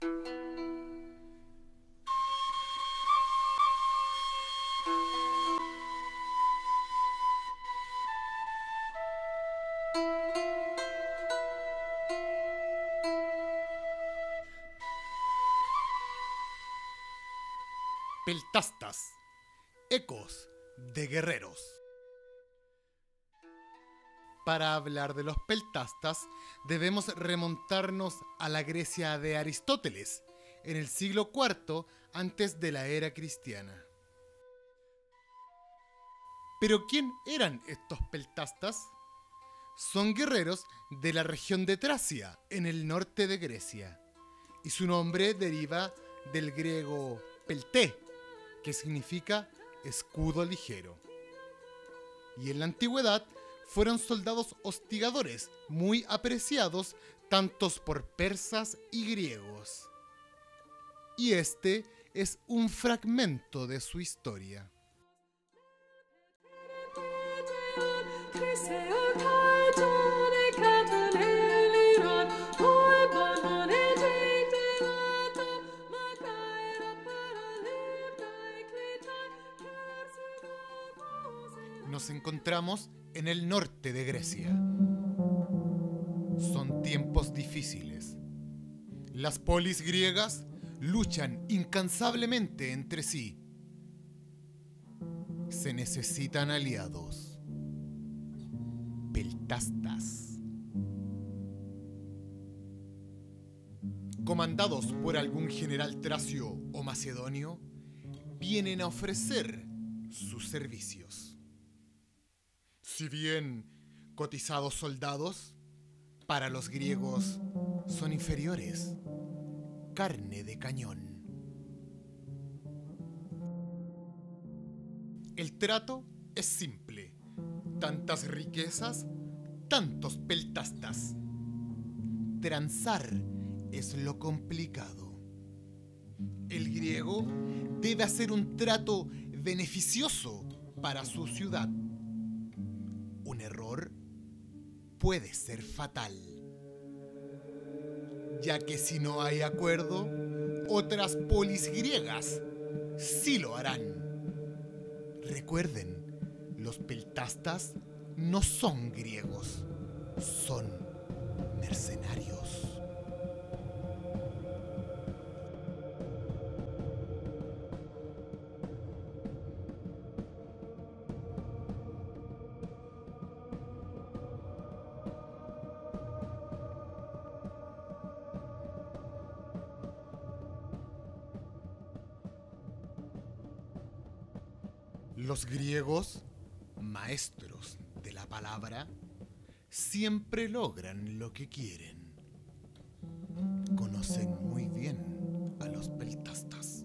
Peltastas, ecos de guerreros. Para hablar de los peltastas, debemos remontarnos a la Grecia de Aristóteles, en el siglo IV antes de la era cristiana. ¿Pero quién eran estos peltastas? Son guerreros de la región de Tracia, en el norte de Grecia, y su nombre deriva del griego pelté, que significa escudo ligero. Y en la antigüedad fueron soldados hostigadores muy apreciados tantos por persas y griegos. Y este es un fragmento de su historia. Nos encontramos en el norte de Grecia. Son tiempos difíciles. Las polis griegas luchan incansablemente entre sí. Se necesitan aliados. Peltastas. Comandados por algún general tracio o macedonio, vienen a ofrecer sus servicios. Si bien cotizados soldados, para los griegos son inferiores, carne de cañón. El trato es simple: tantas riquezas, tantos peltastas. Transar es lo complicado. El griego debe hacer un trato beneficioso para su ciudad. Un error puede ser fatal, ya que si no hay acuerdo, otras polis griegas sí lo harán. Recuerden, los peltastas no son griegos, son mercenarios. Los griegos, maestros de la palabra, siempre logran lo que quieren. Conocen muy bien a los peltastas.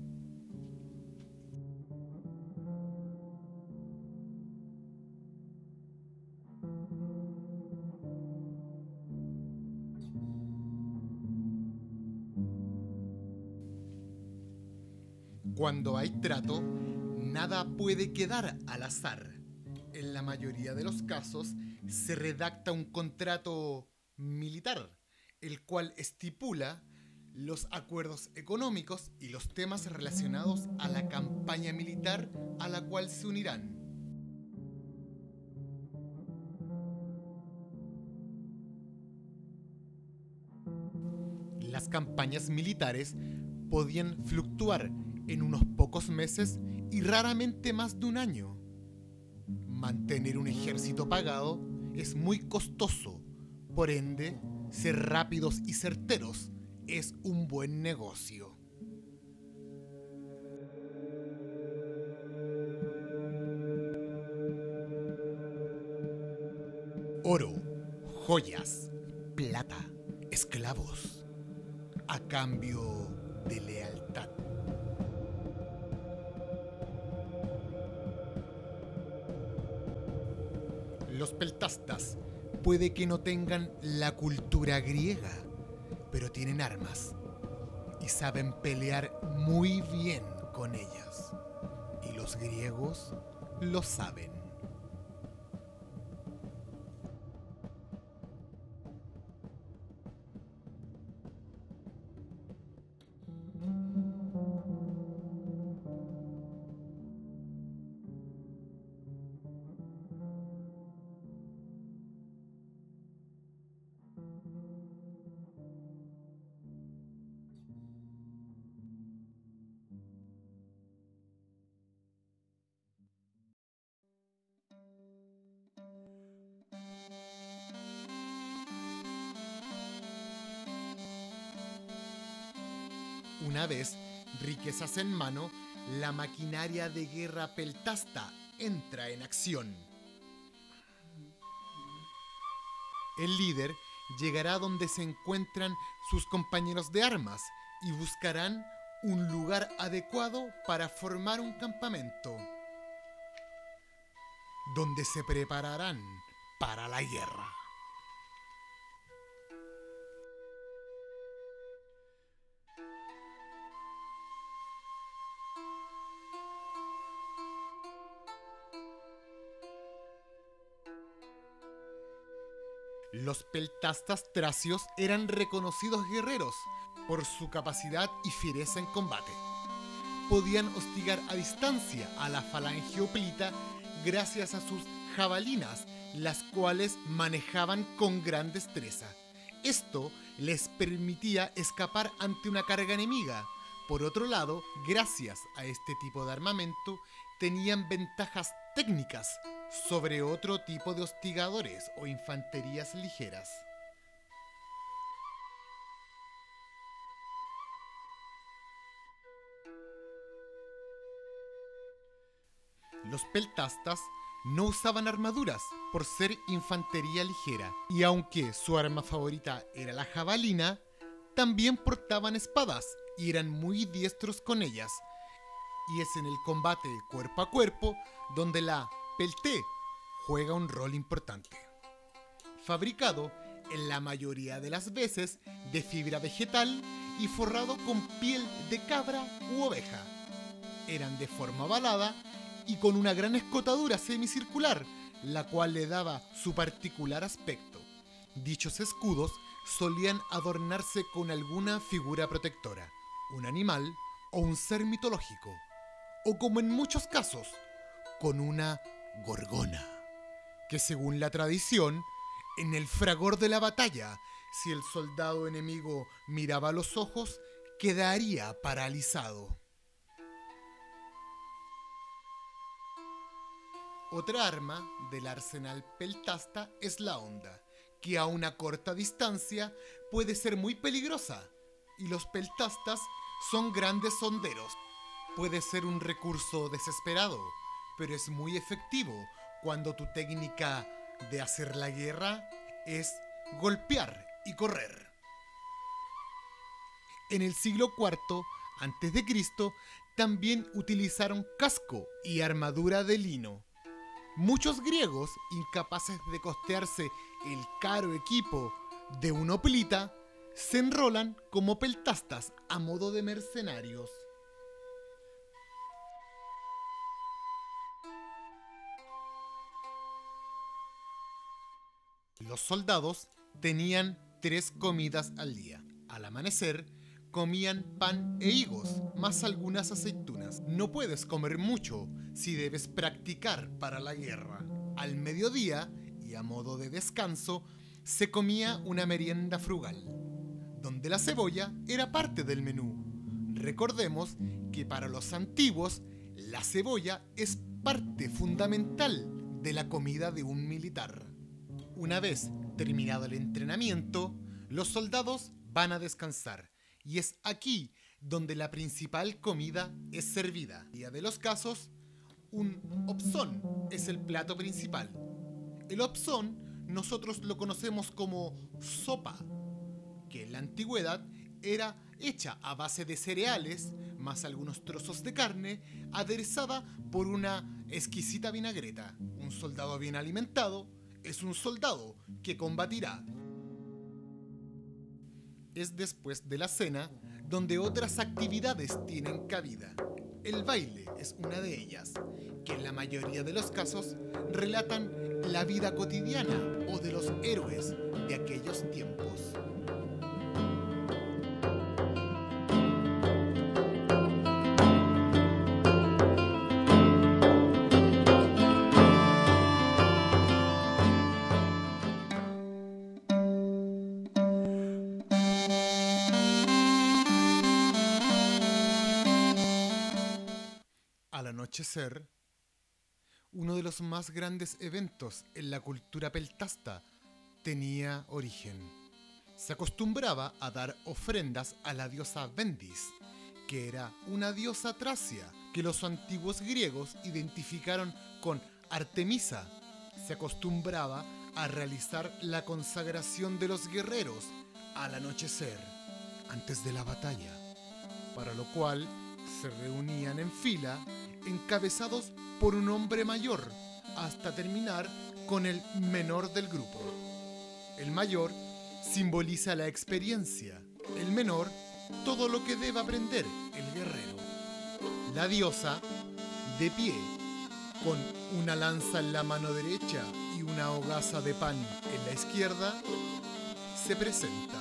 Cuando hay trato, nada puede quedar al azar. En la mayoría de los casos se redacta un contrato militar, el cual estipula los acuerdos económicos y los temas relacionados a la campaña militar a la cual se unirán. Las campañas militares podían fluctuar en unos pocos meses y raramente más de un año. Mantener un ejército pagado es muy costoso, por ende, ser rápidos y certeros es un buen negocio. Oro, joyas, plata, esclavos, a cambio de lealtad. Los peltastas puede que no tengan la cultura griega, pero tienen armas y saben pelear muy bien con ellas. Y los griegos lo saben. Una vez riquezas en mano, la maquinaria de guerra peltasta entra en acción. El líder llegará donde se encuentran sus compañeros de armas y buscarán un lugar adecuado para formar un campamento, donde se prepararán para la guerra. Los peltastas tracios eran reconocidos guerreros por su capacidad y fiereza en combate. Podían hostigar a distancia a la falange hoplita gracias a sus jabalinas, las cuales manejaban con gran destreza. Esto les permitía escapar ante una carga enemiga. Por otro lado, gracias a este tipo de armamento, tenían ventajas técnicas sobre otro tipo de hostigadores o infanterías ligeras. Los peltastas no usaban armaduras por ser infantería ligera, y aunque su arma favorita era la jabalina, también portaban espadas y eran muy diestros con ellas. Y es en el combate cuerpo a cuerpo donde la pelté juega un rol importante. Fabricado en la mayoría de las veces de fibra vegetal y forrado con piel de cabra u oveja. Eran de forma ovalada y con una gran escotadura semicircular, la cual le daba su particular aspecto. Dichos escudos solían adornarse con alguna figura protectora, un animal o un ser mitológico, o como en muchos casos, con una gorgona, que según la tradición, en el fragor de la batalla, si el soldado enemigo miraba a los ojos, quedaría paralizado. Otra arma del arsenal peltasta es la honda, que a una corta distancia puede ser muy peligrosa, y los peltastas son grandes honderos. Puede ser un recurso desesperado, pero es muy efectivo cuando tu técnica de hacer la guerra es golpear y correr. En el siglo IV a.C. también utilizaron casco y armadura de lino. Muchos griegos, incapaces de costearse el caro equipo de un hoplita, se enrolan como peltastas a modo de mercenarios. Los soldados tenían 3 comidas al día. Al amanecer, comían pan e higos, más algunas aceitunas. No puedes comer mucho si debes practicar para la guerra. Al mediodía, y a modo de descanso, se comía una merienda frugal, donde la cebolla era parte del menú. Recordemos que para los antiguos, la cebolla es parte fundamental de la comida de un militar. Una vez terminado el entrenamiento, los soldados van a descansar, y es aquí donde la principal comida es servida. En el día de los casos, un opsón es el plato principal. El opsón nosotros lo conocemos como sopa, que en la antigüedad era hecha a base de cereales, más algunos trozos de carne, aderezada por una exquisita vinagreta. Un soldado bien alimentado es un soldado que combatirá. Es después de la cena donde otras actividades tienen cabida. El baile es una de ellas, que en la mayoría de los casos relatan la vida cotidiana o de los héroes de aquellos tiempos. Al anochecer, uno de los más grandes eventos en la cultura peltasta tenía origen. Se acostumbraba a dar ofrendas a la diosa Vendis, que era una diosa tracia que los antiguos griegos identificaron con Artemisa. Se acostumbraba a realizar la consagración de los guerreros al anochecer, antes de la batalla, para lo cual se reunían en fila, encabezados por un hombre mayor, hasta terminar con el menor del grupo. El mayor simboliza la experiencia, el menor todo lo que debe aprender el guerrero. La diosa, de pie, con una lanza en la mano derecha y una hogaza de pan en la izquierda, se presenta.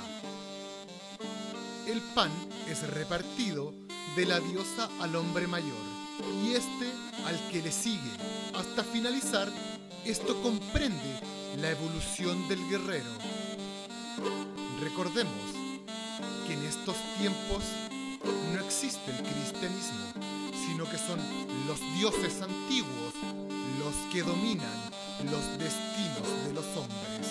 El pan es repartido de la diosa al hombre mayor y este al que le sigue. Hasta finalizar, esto comprende la evolución del guerrero. Recordemos que en estos tiempos no existe el cristianismo, sino que son los dioses antiguos los que dominan los destinos de los hombres.